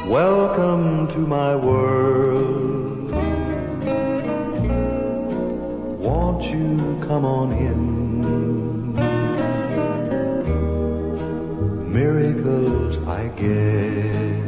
Welcome to my world. Won't you come on in? Miracles, I guess,